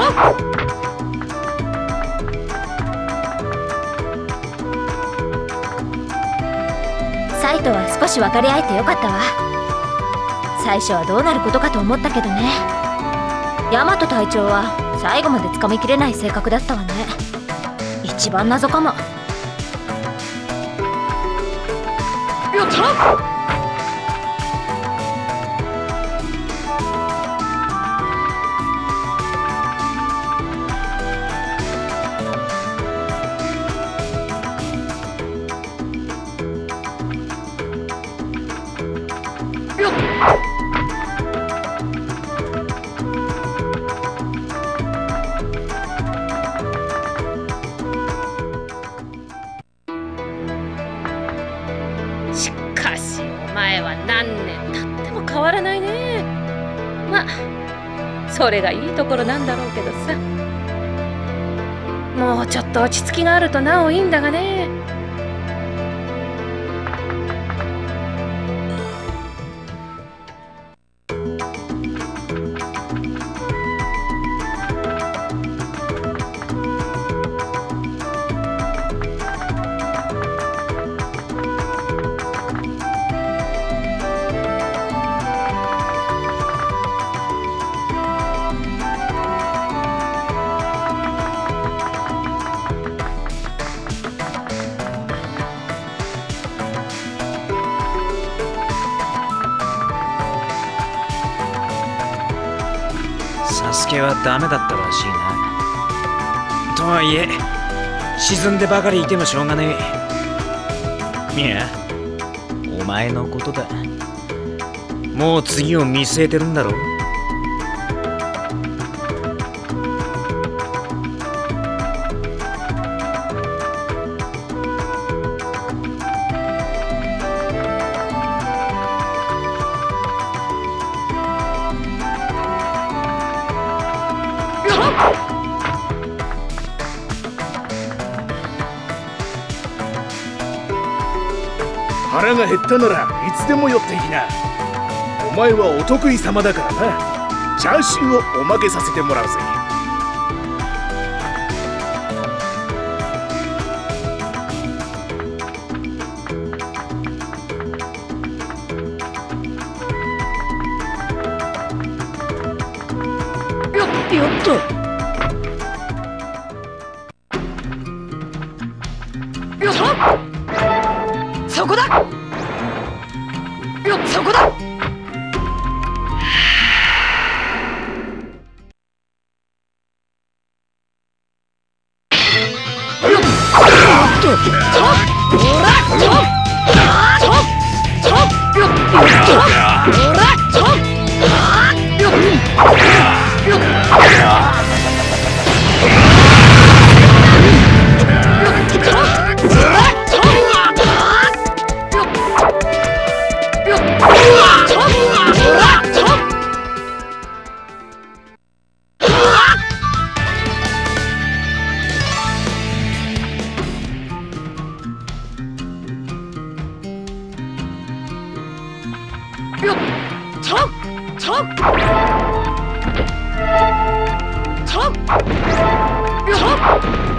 サイとは少し分かり合えてよかったわ。最初はどうなることかと思ったけどね。ヤマト隊長は最後までつかみきれない性格だったわね。一番謎かも。やった！しかしお前は何年経っても変わらないね。まあそれがいいところなんだろうけどさ。もうちょっと落ち着きがあるとなおいいんだがね。 サスケはダメだったらしいな。とはいえ沈んでばかりいてもしょうがねえ。いやお前のことだ。もう次を見据えてるんだろ。 腹が減ったならいつでも寄っていきな。お前はお得意様だからな。チャーシューをおまけさせてもらうぜ。 よっと。 よっそこだ。よっそこだ。よっ